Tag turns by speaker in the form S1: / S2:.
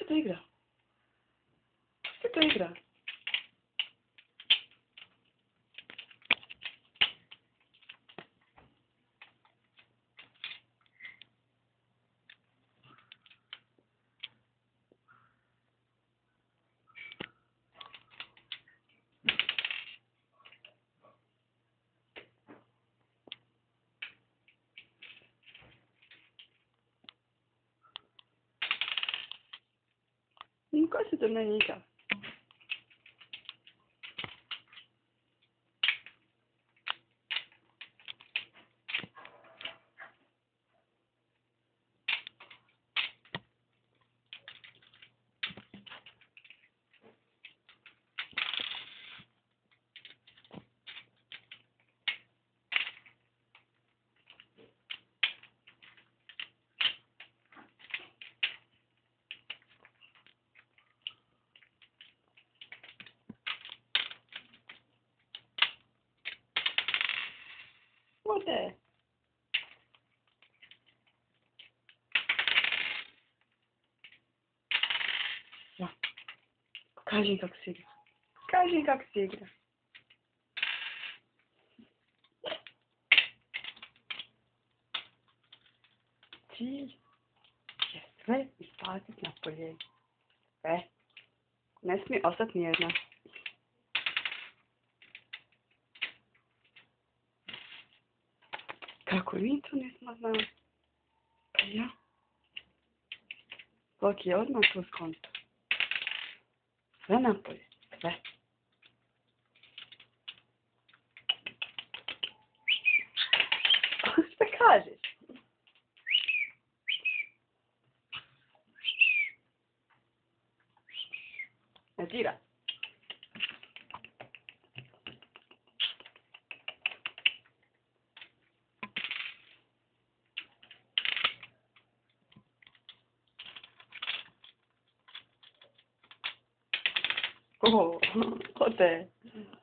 S1: se to igra? Kako se to igra? Kako se to ne igra? Ode. Ja. Pokaži kako se igra. Pokaži kako se igra. Cilj je sve isplatiti na polje. Sve. Ne smije ostati nijedna. Kako mi to nismo znali? Pa ja. Floky je odmah to skonto. Sve napolje. Sve. Šta kažeš? Ne dira. Ode.